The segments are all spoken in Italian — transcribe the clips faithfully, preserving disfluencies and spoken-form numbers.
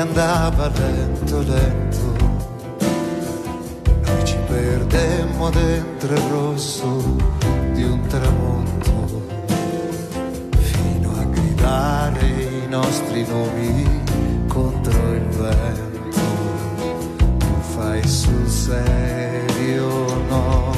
andava lento lento, noi ci perdemmo dentro il rosso di un tramonto, fino a gridare i nostri nomi contro il vento. Tu fai sul serio, no?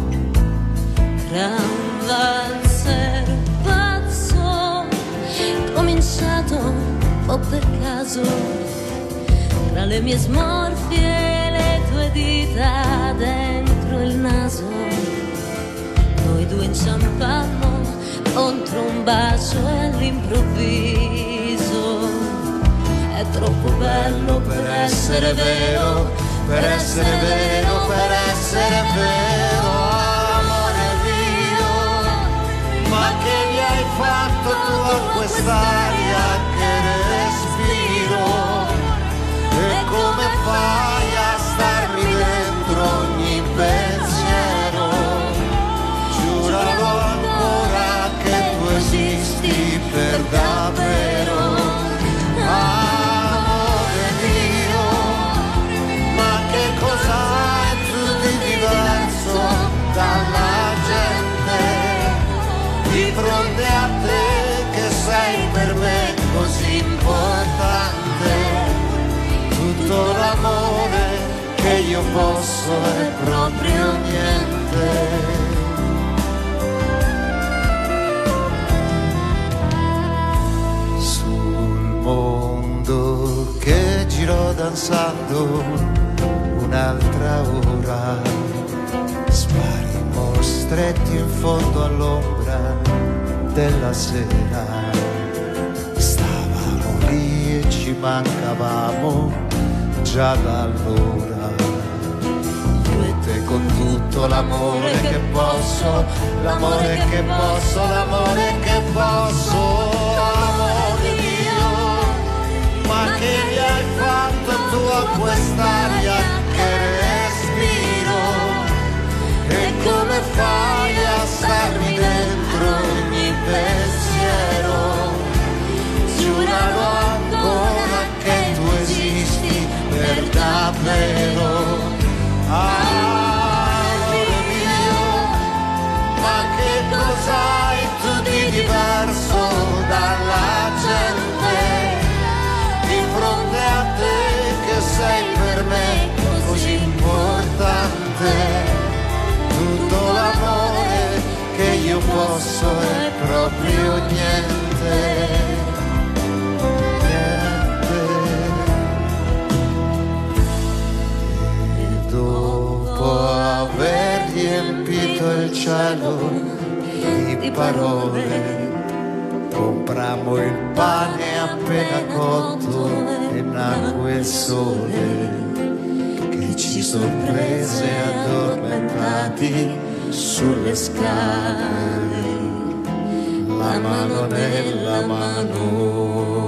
Gran valzer pazzo, cominciato un po' per caso, tra le mie smorfie e le tue dita dentro il naso. Noi due inciampammo contro un bacio e all'improvviso è troppo bello per essere vero, per essere vero, per essere vero. Amore mio, ma che gli hai fatto tu a quest'aria che respiro? E come fai a starmi dentro ogni pensiero? Giuralo ancora che tu esisti per davvero. Amore mio, ma che cos'hai tu di diverso dalla gente? Di fronte a te che sei per me così importante, tutto l'amore che io posso è proprio niente. Mondo che girò danzando un'altra ora, sparimmo stretti in fondo all'ombra della sera. Stavamo lì e ci mancavamo già da allora. Io e te con tutto l'amore che posso, l'amore che posso, l'amore che posso. Ma che gli hai fatto tu a quest'aria che respiro? E come fai a starmi dentro ogni pensiero? Giuralo ancora che tu esisti per davvero. Amore mio, ma che cos'hai tu di diverso dalla gente? Di fronte a te che sei per me così importante, tutto l'amore che io posso è proprio niente, niente. E dopo aver riempito il cielo di parole, comprammo il pane appena cotto e nacque il sole che ci sorprese addormentati sulle scale, la mano nella mano.